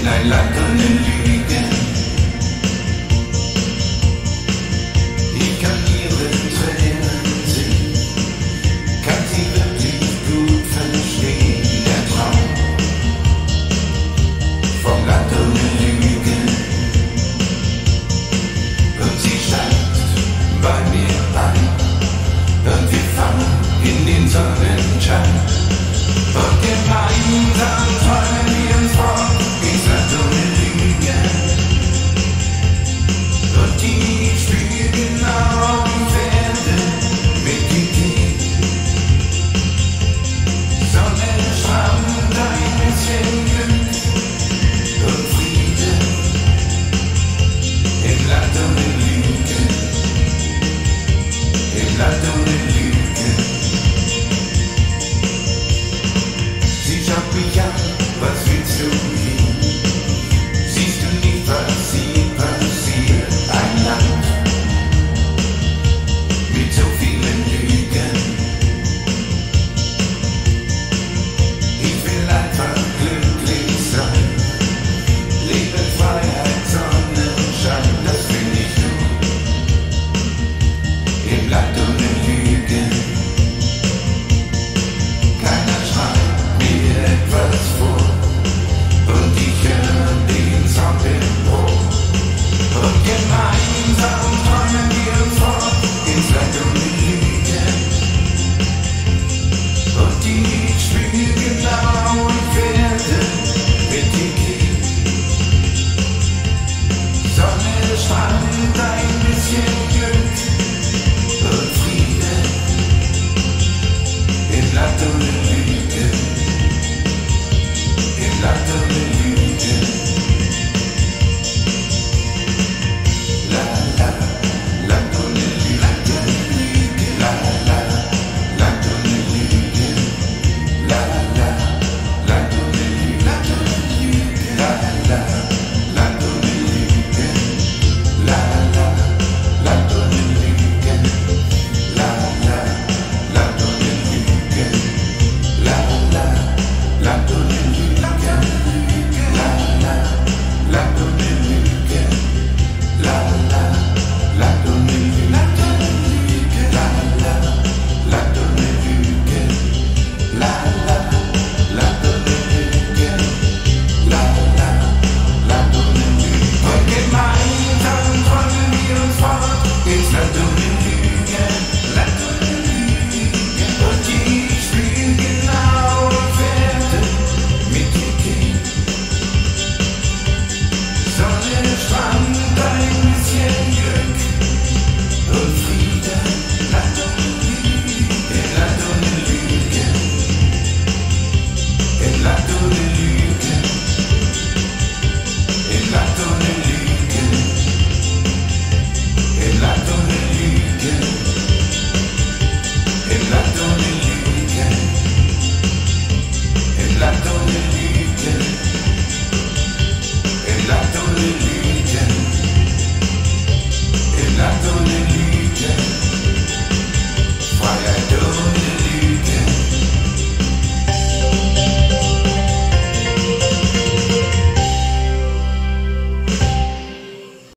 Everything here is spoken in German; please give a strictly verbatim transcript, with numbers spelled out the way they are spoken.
in ein Land ohne Lügen. Ich kann ihre Tränen sehen, kann sie wirklich gut verstehen. Der Traum vom Land ohne Lügen. Und sie steigt bei mir ein und wir fahren in den Sonnenschein. Und gemeinsam träumen wir uns fort ins Land ohne Lügen. Und die spüren genau die Pferde mitgekriegt. Sonne, Strand, ein bisschen Glück und Friede im Land ohne Lügen. Im Land ohne Lügen. Schaut mich an, was willst du hier? Siehst du nicht, was hier passiert? Ein Land mit so vielen Lügen. Ich will einfach glücklich sein. Leben, Freiheit, Sonnenschein, das will ich nur. Im Land ohne Lügen. Keiner schreit etwas vor und ich höre den Sound im Ohr. Und gemeinsam träumen wir uns fort ins Land ohne Lügen. Und die spüren genau, ich werde mit dir gehen. Sonne, Strand, ein bisschen Glück und Friede im Land ohne Lügen. Land ohne Lügen. La la, Land ohne Lügen. La la, Land ohne Lügen. La la, Land ohne Lügen. La la, Land ohne Lügen. La la, Land ohne Lügen. La la, Land ohne Lügen. La la, Land ohne Lügen. Land ohne Lügen.